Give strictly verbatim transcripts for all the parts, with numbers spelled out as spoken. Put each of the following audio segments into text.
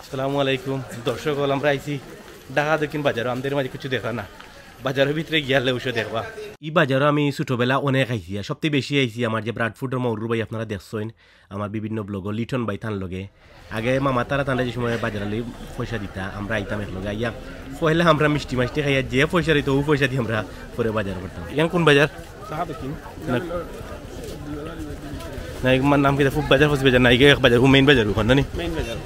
আসসালামু আলাইকুম দর্শক হল আমরা আইছি ঢাকা দক্ষিণ বাজারও আমাদের মাঝে কিছু দেখা না বাজারের ভিতরে গিয়ালে ওষুধ দেখবা এই বাজারও আমি ছোটোবেলা অনেক আইছি আর সবথেকে বেশি আইছি আমার যে ব্রাডফুডের মৌরুর ভাই আপনারা দেখছেন আমার বিভিন্ন ব্লগও লিটন ভাই তান লগে আগে মামা তারা তান্ডা যে সময় বাজারে পয়সা দিতা আমরা আইতাম এক লগে আইয়া পয়লা আমরা মিষ্টি মাছটি খাইয়া যে পয়সা দিত ও পয়সা দিয়ে আমরা পরে বাজার করতাম এখন কোন বাজার না আমার নাম কি খুব বাজার ফসি বাজার না এক বাজার মেইন বাজার ওখানে নি মেইন বাজার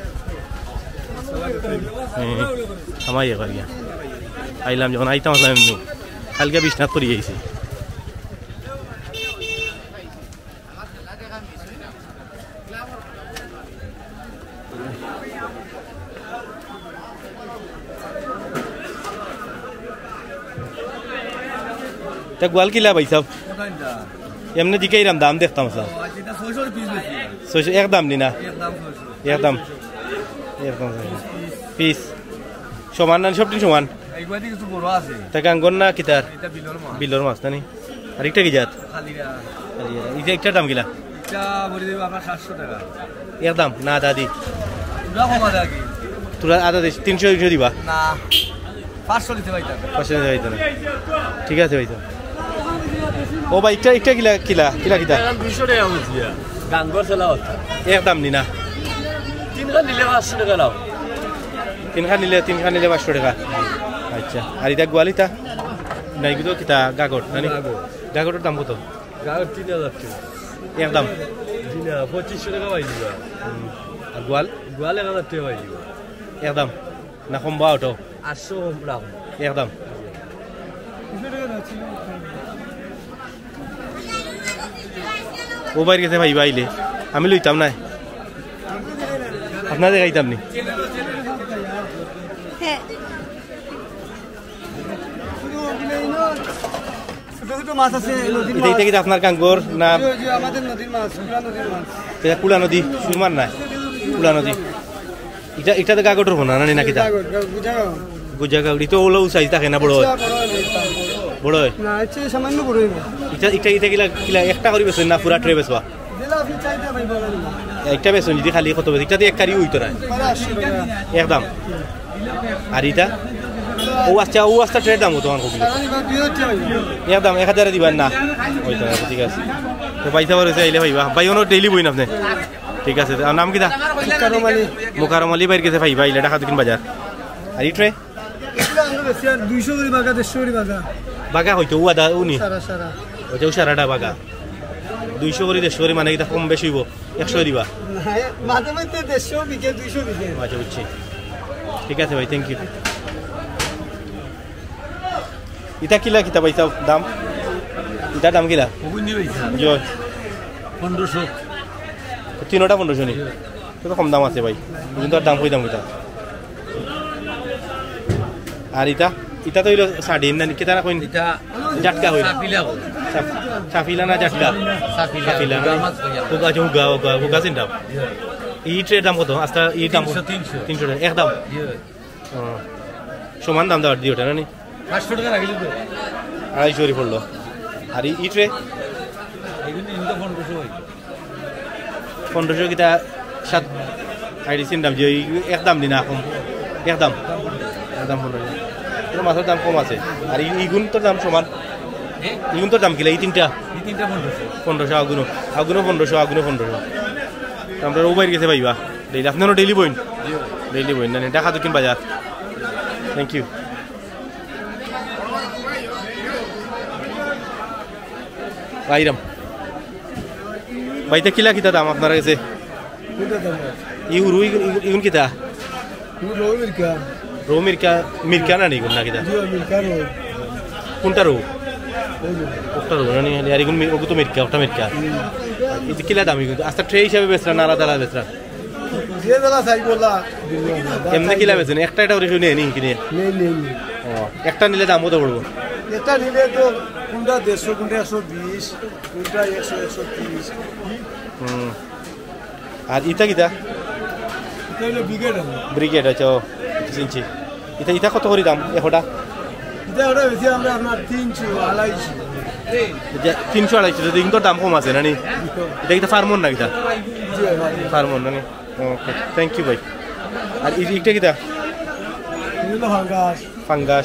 আমার ইয়ে করিয়া আইলাম যখন আইতাম আসলাম এমনি কালকে বিছনাথ করি গেছি তা গোয়াল কিলা ভাই সব এমনি দিকেইরাম দাম দেখতাম স্যার একদম নি না একদম একদম পিস সমান না সবটি সমান তা গাঙ্গন না কিতার বিলর মাছ নানি আর একটা কি জাত এটা একটা দাম গিলা একদম না দাদি তোরা আদা দিস তিনশো তিনশো দিবা পাঁচশো দিতে পাঁচশো দিতে পাইতো না ঠিক আছে ভাই ও ভাই একটা একটা কিলা কিলা কিলা কিতা দুইশো টাকা বলছি গাঙ্গর চলা একদম নি না তিনখান নিলে পাঁচশো টাকা লাও তিনখান নিলে তিনখান নিলে পাঁচশো টাকা আচ্ছা আর এটা গোয়ালিতা নাই কিন্তু কিতা গাগর নানি গাগরের দাম কত গাগর তিন হাজার টাকা একদম পঁচিশশো টাকা পাই দিবা আর গোয়াল গোয়াল এক হাজার টাকা পাই দিবা একদম না কমবা ওটো আটশো দাম একদম ও বাইরে গেছে ভাই বাইলে আমি লইতাম না আপনাদের গাইতাম নি আপনার কাঙ্গর না কুলা নদী সুরমার না কুলা নদী এটা এটাতে কাগজের হো না না কিতা গুজাগাঁও এটা ওলো সাইজ থাকে না বড় হয় বড় হয় এটা এটা এটা কিলা কিলা একটা করে বেছেন না পুরা ট্রে বেচবা একটা বেছেন যদি খালি কত বেছে এটাতে এক কারি হইতো না একদম আর এটা ও আচ্ছা ও আচ্ছা ট্রেড দাম তোমার কবিল একদম এক হাজারে দিবেন না হইতো না ঠিক আছে তো পয়সা বড় হইছে আইলে ভাইবা ভাই ওনো ডেইলি বইন আপনি ঠিক আছে আর নাম কিটা মুকারমালি মুকারমালি বাইরে গেছে ভাই ভাইলে ঢাকা দক্ষিণ বাজার আর এই ট্রে দুইশো করে বাগা দেড়শো করে বাগা বাগা হইতো ও আদা উনি সারা সারা ওটা সারাটা বাগা দুইশো করে দেড়শো করে মানে এটা কম বেশি হইব একশো দিবা মাঝে মধ্যে দেড়শো বিকে দুইশো দিকে আচ্ছা বুঝছি ঠিক আছে ভাই থ্যাংক ইউ এটা কিলা কিতা পাইছা দাম এটা দাম কিলা জয় পনেরোশো তিনটা পনেরোশো নি তো কম দাম আছে ভাই কিন্তু আর দাম কই দাম কিতা আর ইটা ইটা তো হইল সাড়িন না কিতা না কইন জাটকা হইল সাফিলা না জাটকা সাফিলা হুগা হুগা হুগা হুগা চিন দাম ই ট্রের দাম কত আস্তা ই দাম তিনশো তিনশো টাকা একদম সমান দাম দাও দিওটা না নি পাঁচশো টাকা রাখিল তো আড়াইশো করে পড়লো আর ই ট্রে পনেরোশো কিতা সাত আইডিসিন দাম যে একদম দিন এখন একদম একদম পনেরোশো মাছের দাম কম আছে আর ইগুন তোর দাম সমান ইগুন তোর দাম কিলা এই তিনটা পনেরোশো আগুনো আগুনো পনেরোশো আগুনো পনেরোশো আমরা ও বাইরে গেছে ভাইবা ডেইলি আপনারও ডেইলি বইন ডেইলি বইন না ঢাকা দক্ষিণ বাজার থ্যাংক ইউ আইরাম ভাইটা কিলা কিতা দাম আপনার কাছে ইউরু ইগুন কিতা রো মির্কা মির্কা না নিগুন না কিতা কোনটা রো ওটা রো না নি আর ইগুন ওগু তো মির্কা ওটা মির্কা এটা কিলা দাম ইগুন আস্তা ট্রে হিসাবে বেচরা না আলাদা আলাদা বেচরা যে দাদা চাই বললা এমনি কিলা বেচেন একটা এটা ওরে শুনে নি কিনে ও একটা নিলে দাম কত পড়বো এটা নিলে তো কোনটা দেড়শো কোনটা একশো বিশ কোনটা একশো একশো তিরিশ হুম আর ইটা কিতা ব্রিগেড ব্রিগেড আচ্ছা ইঞ্চি এটা এটা কত করে দাম একটা এটা ওটা বেশি আমরা আপনার তিনশো আড়াইশো তিনশো আড়াইশো যদি ইনকোর দাম কম আছে না নি এটা কিতা ফার্মন না কিতা ফার্মন না নি ওকে থ্যাংক ইউ ভাই আর ইটা কিটা ফাঙ্গাস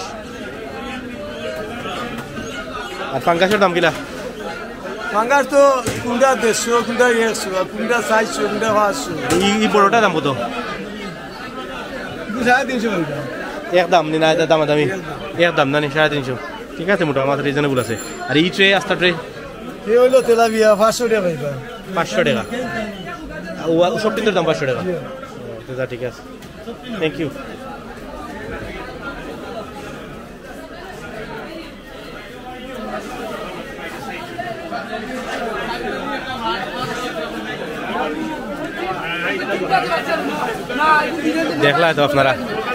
আর ফাঙ্গাসের দাম কিলা ফাঙ্গাস তো কোনটা দেড়শো কোনটা একশো আর কোনটা চারশো কোনটা পাঁচশো এই বড়টা দাম কত সাড়ে তিনশো এক দাম নি না দাম দামি এক দাম না নি সাড়ে তিনশো ঠিক আছে মোটামুটি আমার রিজনেবল আছে আর এই ট্রে আস্তা ট্রে এই হইলো তেলাপিয়া পাঁচশো টাকা পাইবা পাঁচশো টাকা ও সব তিনটার দাম পাঁচশো টাকা ঠিক আছে থ্যাংক ইউ দেখলা তো আপনারা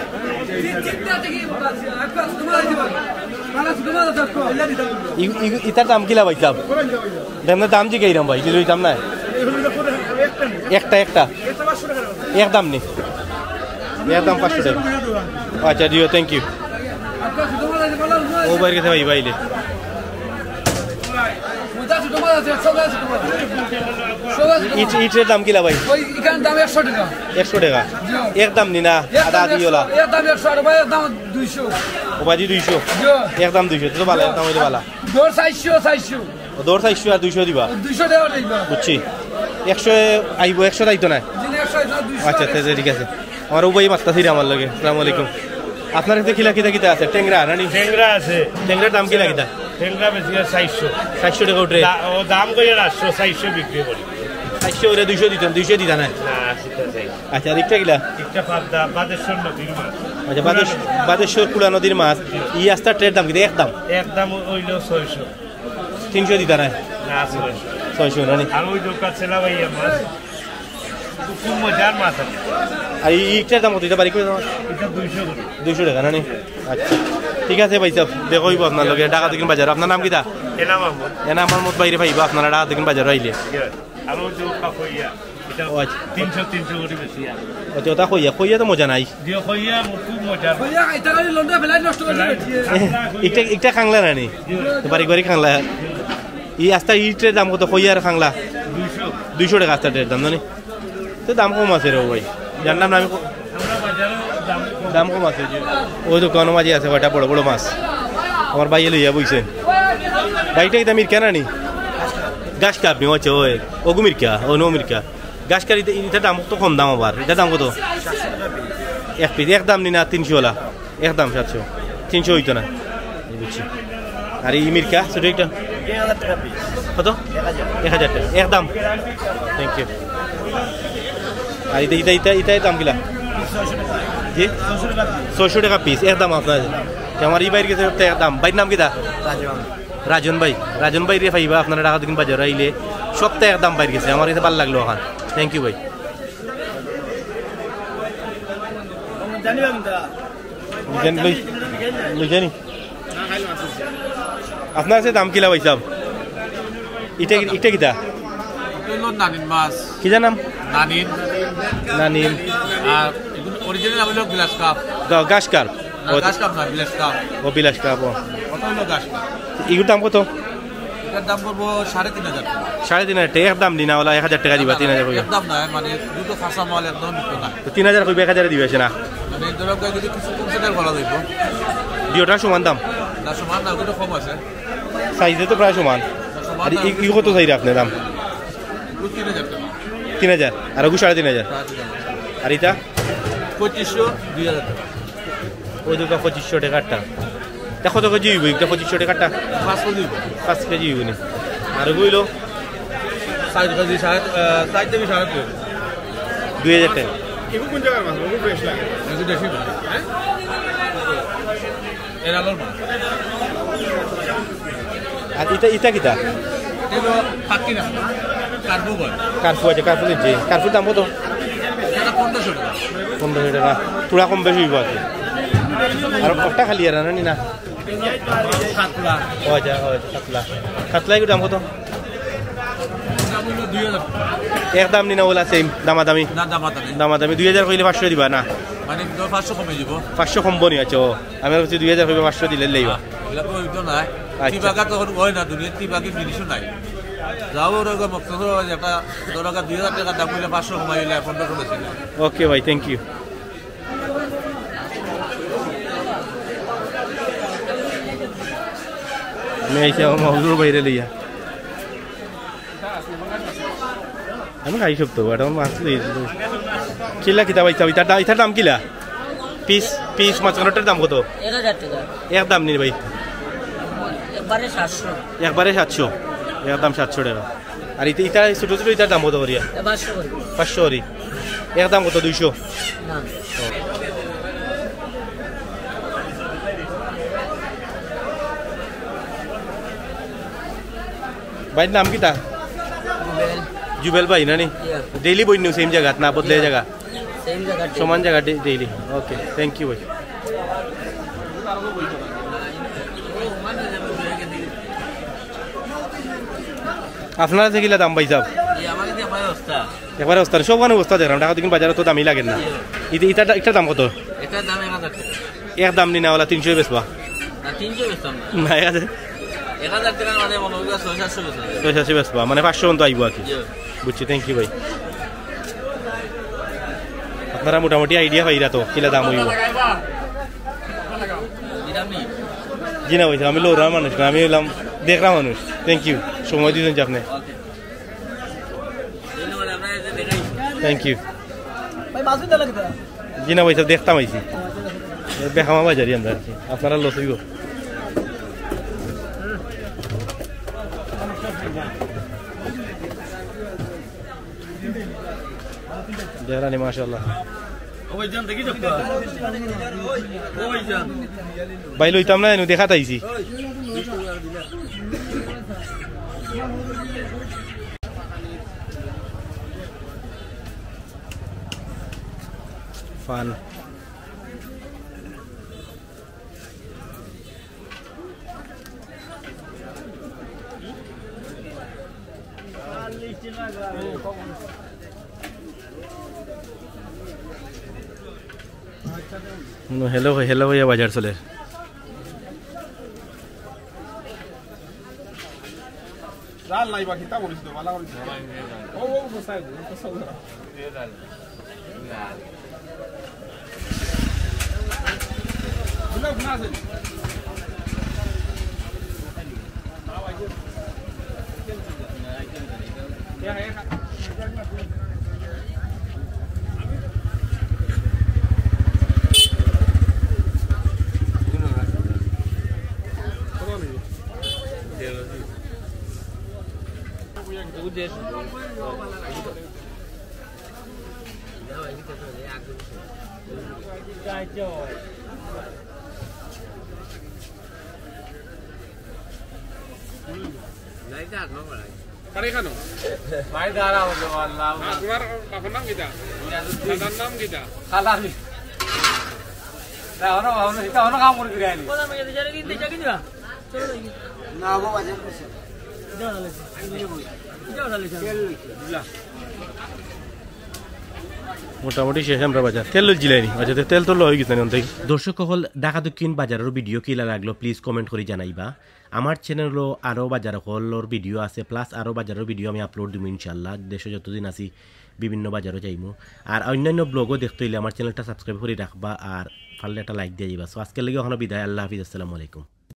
ইতার দাম কিলা ভাই সাহেব দেখেন দাম জি গাইরাম ভাই যদি দাম না একটা একটা এক দাম নেই এক দাম পাঁচশো টাকা আচ্ছা জিও থ্যাংক ইউ ও বাইরে গেছে ভাই বাইলে ইটের দাম কিলা ভাই একশো টাকা এক দাম নি না আদা দিওলা ও বাজি দুইশো এক দাম দুইশো তো ভালো এক দাম হইলে ভালো দৌড় চাইশো আর দুইশো দিবা বুঝছি একশো আইব একশো দায়িত্ব নাই আচ্ছা আচ্ছা ঠিক আছে আমার উপায় মাত্রা ছিল আমার লগে আসসালামু আলাইকুম আপনার কাছে কিলা কিতা কিতা আছে টেংরা নানি টেংরা আছে টেংরার দাম কিলা কিতা টেংরা বেশি চারশো চারশো টাকা উঠে ও দাম করে আটশো চারশো বিক্রি করি চারশো ওরে দুইশো দিতাম দুইশো দিতা না আচ্ছা রিক্সা কিলা একটা পাবদা বাদেশ্বর নদীর মাছ আচ্ছা বাদেশ্বর কুলা নদীর মাছ ই আস্তা ট্রের দাম কিতা এক দাম এক দাম হইল ছয়শো তিনশো দিতা না না ছয়শো ছয়শো নানি আর ওই দোকান ছেলা ভাইয়া মাছ খুব মজার মাছ আছে আর ইটার দাম কত এটা বাড়ি করে এটা দুইশো দুইশো টাকা নানি আচ্ছা ঠিক আছে ভাই সাহেব দেখইব আপনার লগে ঢাকা দক্ষিণ বাজার আপনার নাম কিতা এনাম আহমদ এনাম আহমদ বাইরে পাইব আপনারা ঢাকা দক্ষিণ বাজার আইলে আর ওই যে কাকইয়া এটা তিনশো তিনশো করে বেশি আছে আচ্ছা ওটা কইয়া কইয়া তো মজা নাই দিও কইয়া খুব মজার কইয়া এটা খালি লন্ডা ফেলাই নষ্ট করে এটা একটা খাংলা নানি বাড়ি বাড়ি খাংলা ই আস্তা ইটের দাম কত কইয়ার খাংলা দুইশো দুইশো টাকা আস্তা ট্রের দাম জানি তো দাম কম আছে রে ভাই জানলাম না আমি দাম কম আছে ওই দোকান মাঝে আছে ওটা বড় বড় মাছ আমার ভাই লইয়া বইছে ভাইটা কি মিরকা নানি গাছ কা আপনি হচ্ছে ওই ওগু মিরকা ও নো মিরকা গাছ কার এটা দাম তো কম দাম আবার এটা দাম কত এক পিস এক দাম নি না তিনশো ওলা এক দাম সাতশো তিনশো হইতো না বুঝছি আর এই মিরকা ছোট একটা কত এক হাজার টাকা এক দাম থ্যাংক ইউ আর এটা এটা এটা এটাই দাম কিলা জি ছয়শো টাকা পিস এক দাম আপনার আমার এই বাইর গেছে এক দাম বাইর নাম কিতা রাজন ভাই রাজন ভাই রে পাইবা আপনারা ঢাকা দক্ষিণ বাজার আইলে সপ্তাহে এক দাম বাইর গেছে আমার কাছে ভালো লাগলো ওখান থ্যাংক ইউ ভাই জানি আপনার কাছে দাম কিলা ভাই সাহেব এটা এটা কিতা নানিন মাছ কি জানাম নানিন নানিন আর অরিজিনাল নাম হলো বিলাস কাপ গাছ কার গাছ কাপ না বিলাস কাপ ও বিলাস কাপ ও কত হলো গাছ কাপ এগুলোর দাম কত এটার দাম পড়বো সাড়ে তিন হাজার টাকা সাড়ে তিন হাজার টাকা এক দাম দিনা ওলা এক হাজার টাকা দিবা তিন হাজার একদম না মানে দুটো খাসা মাল একদম বিক্রি না তো তিন হাজার কইবে এক হাজার দিবে না মানে ধরো যদি কিছু কম সেটার ভালো দিব দুইটা সমান দাম না সমান না ওগুলো কম আছে সাইজে তো প্রায় সমান আর ই কত চাইরে আপনার দাম তিন হাজার টাকা তিন হাজার আর ওগু সাড়ে তিন হাজার আর এটা পঁচিশশো দুই হাজার টাকা ওই দুটো পঁচিশশো টাকারটা দেখো তো কেজি হইব একটা পঁচিশশো টাকারটা পাঁচশো দিব পাঁচ কেজি হইব নি আর ওগুলো সাড়ে কেজি সাড়ে চার কেজি সাড়ে তিন দুই হাজার টাকা এগুলো কোন জায়গার মাছ ওগুলো বেশ লাগে এগুলো দেশি হ্যাঁ এর আলোর মাছ আর এটা এটা কিটা এগুলো পাকি না কার্পু বল কার্পু আছে কার্পু দিচ্ছি কার্পুর দাম কত এটা পনেরোশো টাকা পনেরোশো টাকা তোরা কম বেশি হইব আছে আর একটা খালি আর না নি না কাতলা ও আচ্ছা ও কাতলা কাতলা এগুলো দাম কত দুই হাজার এক দাম নি না ওলা সেম দামাদামি না দামাদামি দামাদামি দুই হাজার কইলে পাঁচশো দিবা না মানে পাঁচশো কমে যাব পাঁচশো কমবো নি আচ্ছা ও আমি ভাবছি দুই হাজার কইবে পাঁচশো দিলে লইবা এগুলো তো নাই তিবাগা তখন হয় না দুনিয়া তিবাগি জিনিসও নাই যাও ওরকম মকসদ একটা ধরো দুই হাজার টাকা দাম হইলে পাঁচশো কমাইলে পনেরোশো বেশি ওকে ভাই থ্যাংক ইউ আমি আইছি আমার মহজুর বাইরে লইয়া আমি খাই সব তো এটা মাছ কিলা কিতা পাইছা ইটার দাম ইটার দাম কিলা পিস পিস মাছ কানোটার দাম কত এক হাজার টাকা এক দাম নি ভাই একবারে সাতশো একবারে সাতশো এক দাম সাতশো টাকা আর ইটা ইটা ছোটো ছোটো ইটার দাম কত করিয়া পাঁচশো করে পাঁচশো করি এক দাম কত দুইশো না ভাইয়ের নাম কিতা জুবেল ভাই না নি ডেইলি বই নিউ সেম জায়গা না বদলে জায়গা সেম জায়গা সমান জায়গা ডেইলি ওকে থ্যাংক ইউ ভাই আপনারা দেখিলা দাম পাই সাহেব একবারে অবস্থা সব মানে অবস্থা দেখলাম টাকা দিন বাজারে তো দামই লাগে না এটা এটা এটার দাম কত এটার দাম এক হাজার টাকা এক দাম নি না ওলা তিনশো বেচবা না তিনশো বেচতাম না না এক হাজার এক হাজার টাকা মানে মনে হয় ছয় সাতশো বেচতাম ছয় সাতশো বেচবা মানে পাঁচশো পর্যন্ত আইব আর কি বুঝছি থ্যাংক ইউ ভাই আপনারা মোটামুটি আইডিয়া পাইরা তো কিলা দাম হইব জি না ভাই আমি লোরা মানুষ না আমি হলাম দেখরা মানুষ থ্যাংক ইউ সময় দিয়েছেন যে আপনি থ্যাংক ইউ জি না ভাই সব দেখতাম আইসি বেহামা বাজারি আমরা আর কি আপনারা লস হইব দেখানি মাশাআল্লাহ ভাই লইতাম না এনু দেখা তাইছি ফান हेलो हेलो भैया बाजार चले রাল নাই বাকি তা বলিস তো ভালো করিস ও ও বসাই দে তো সব বুঝলা বুঝলা আছে Kari kano? Mai darah untuk Allah. Keluar apa nam kita? Dalam nam kita. Kalah ni. Dah orang orang kita orang kamu ni ni. কোন আমি যদি জানি দিতে চাই কিনা চলো দেখি না বাবা বাজার করছে যাও না লেছি যাও না লেছি মোটামুটি শেষ আমরা বাজার তেল জিলাইনি আচ্ছা তেল তো হয়ে গেছে অন্তই দর্শক হল ঢাকা দক্ষিণ বাজারের ভিডিও কিলা লাগলো প্লিজ কমেন্ট করে জানাইবা আমার চ্যানেলও আরও বাজার হলর ভিডিও আছে প্লাস আরও বাজারের ভিডিও আমি আপলোড দিব ইনশাল্লাহ দেশে যতদিন আছি বিভিন্ন বাজারও যাইমু আর অন্যান্য ব্লগও দেখতে হইলে আমার চ্যানেলটা সাবস্ক্রাইব করে রাখবা আর পারলে একটা লাইক দিয়ে যাবা সো আজকের লেগে ওখানে বিদায় আল্লাহ হাফিজ আসসালামু আলাইকুম।